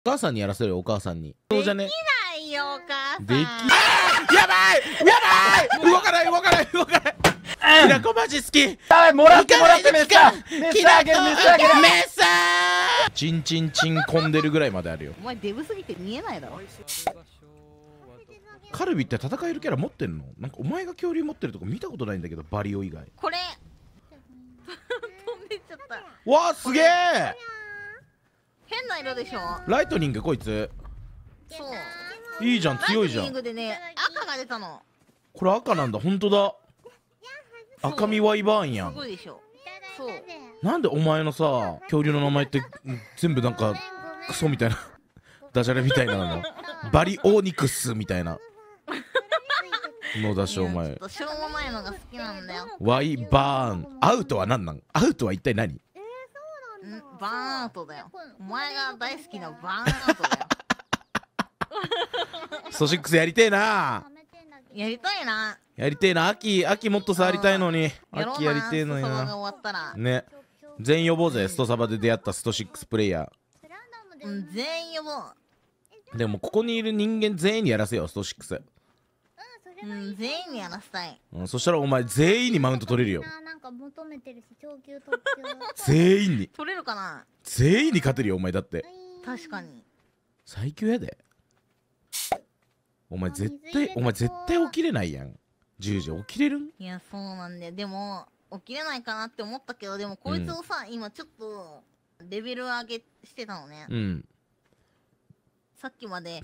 お母さんにやらせるよ、お母さんに。そうじゃね。 できないよ、お母さん。 できやばいやばい動かない動かない動かないきなこマジ好き。 もらってメッサーきなこメッサーあげるメッサーチンチンチン混んでるぐらいまであるよ。 お前デブすぎて見えないだろ。 カルビって戦えるキャラ持ってんの？なんかお前が恐竜持ってるとこ見たことないんだけど、バリオ以外。 これ飛んでっちゃった。 わあすげえ。 変な色でしょ。 ライトニングこいつ。 そういいじゃん、強いじゃライトニンん。 グでね、赤が出たの。 これ赤なんだ、ほんとだ。赤身ワイバーンやん。 すごいでしょ。そうなんでお前のさ恐竜の名前って全部なんかクソみたいなダジャレみたいなのバリオニクスみたいなのだし、お前ちょっとしょうもないのが好きなんだよ。 ワイバーン。アウトは何なん？アウトは一体何？ バーンアウトだよ。お前が大好きなバーンアウトだよ。 スト6やりてえな。 やりたいな。 やりてえな。秋もっと触りたいのに。 やろうな。 秋やりてえのにストサバがな。 終わったら。 ね、全員呼ぼうぜ。ストサバで出会ったスト6プレイヤ全員呼ぼう。 ーでもここにいる人間全員にやらせよう、スト6。 全員にやらせたい。 そしたらお前全員にマウント取れるよ。 なんか求めてるし、長級特級全員に取れるかな。 全員に勝てるよ、お前だって。 確かに。 最強やで。お前絶対起きれないやん。10時起きれるん？ いや、そうなんだよ。でも起きれないかなって思ったけど、でもこいつをさ、今ちょっとレベル上げしてたのね。さっきまで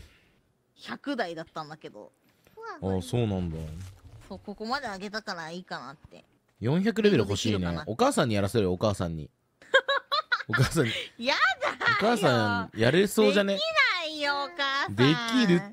100台だったんだけど、 ああそうなんだ。 そう、ここまで上げたからいいかなって。 400レベル欲しいね。お母さんにやらせるよ、お母さんに。お母さんに。 やだよ。 お母さんやれそうじゃね？ できないよ、お母さん。 できるって。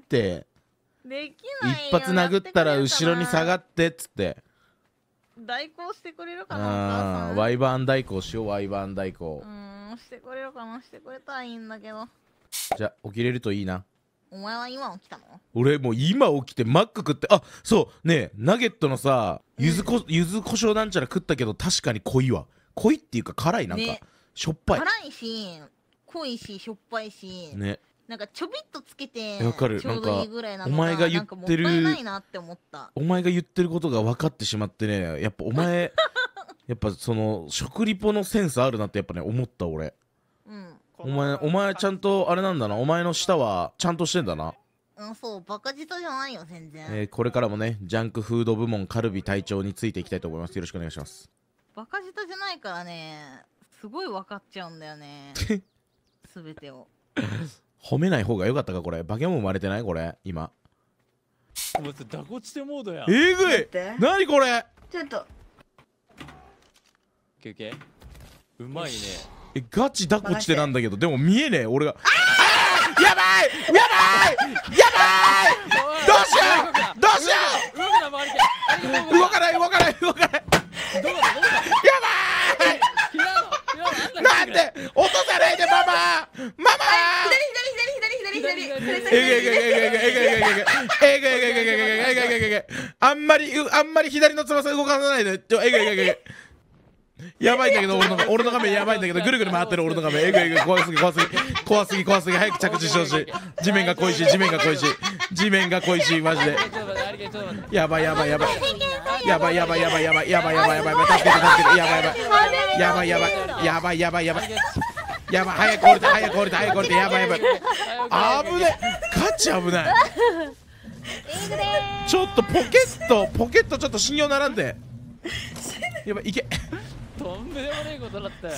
できないよ。 一発殴ったら後ろに下がってっつって。 代行してくれるかな、お母さん。 ワイバーン代行しよう、ワイバーン代行。 してくれるかな。してくれたらいいんだけど。 じゃあ起きれるといいな。 お前は今起きたの？ 俺もう今起きてマック食って、あ、そうねえ、ナゲットのさ、柚子胡椒なんちゃら食ったけど確かに濃いわ。濃いっていうか辛い、なんか、 ね、 しょっぱい。 辛いし濃いししょっぱいしね、 なんかちょびっとつけてわかる。 ちょうどいいぐらいなのがお前が言ってる、 なんかもったいないなって思った。 お前が言ってることが分かってしまってね、やっぱお前やっぱその食リポのセンスあるなってやっぱね思った俺。お前ちゃんとあれなんだな。お前の舌はちゃんとしてんだな。 そう、バカ舌じゃないよ全然。 これからもね、ジャンクフード部門カルビ隊長についていきたいと思います。よろしくお願いします。 バカ舌じゃないからね、すごい分かっちゃうんだよね全てを。 褒めない方が良かったかこれ。バケモン生まれてないこれ今。 お前ダコチテモードや。 えぐい。何これ。 ちょっと休憩。うまいね。 ガチダコチテなんだけど、でも見えねえ俺が。やばいやばいやばいどうしようどうしよう動かない動かない動かないやばいなんで落とさないでママママあんまり左の翼動かさないで。やばいんだけど、俺の画面やばいんだけど、ぐるぐる回ってる俺の画面。怖すぎ早く着地してほしい。地面が恋しいマジで。やばい助けてやばい早く降りてやばい危ねガチ危ない。ちょっとポケットちょっと信用ならんで。やばい、いけ。 とんでもねえことだったよ。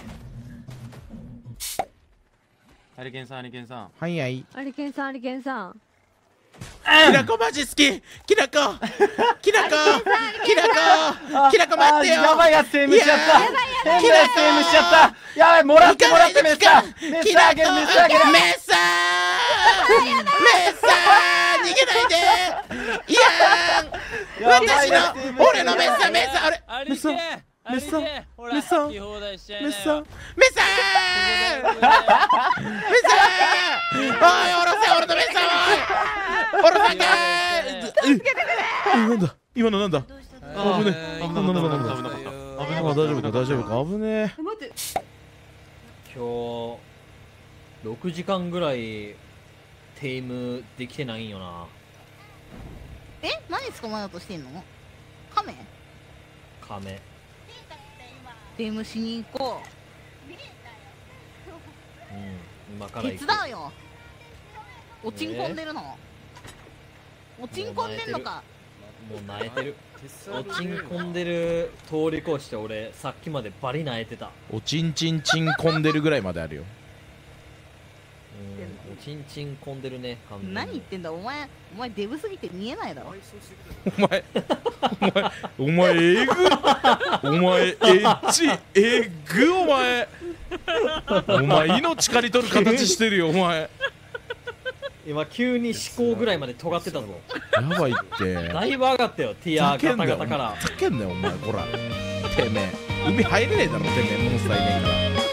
ハリケーンさんはいアリケンさんきなこマジ好き。きなこ待ってよ。 やばいやつセームしちゃった。変なやつセームしちゃった。やばい、もらってメッサーあげるメッサー逃げないで。いや俺のメッサーあれメッサーおい下ろせ俺のメッサーおろさんかなんだ今のなんだ。危ねえ。大丈夫か危ねえ。 今日 6時間ぐらいテイムできてないんよな。 何捕まえようとしてんの？カメ？ カメ。 テイムしに行こうん、今かう。 ら行く。 手伝うよ。おちんこんでるの？おちんこんでんのか？ もう泣いてる。おちんこんでる通り越して俺さっきまでバリ泣いてた。 おちんちんちんこんでるぐらいまであるよ。 おちんちんこんでるね。 何言ってんだお前デブすぎて見えないだろ。 お前えぐお前エッチえぐお前命刈り取る形してるよお前。 今急に思考ぐらいまで尖ってたぞ。 やばいってだいぶ上がったよティアガタガタから。 ふざけんなよお前ほらてめえ海入れねえだろてめえモンスターいねえから。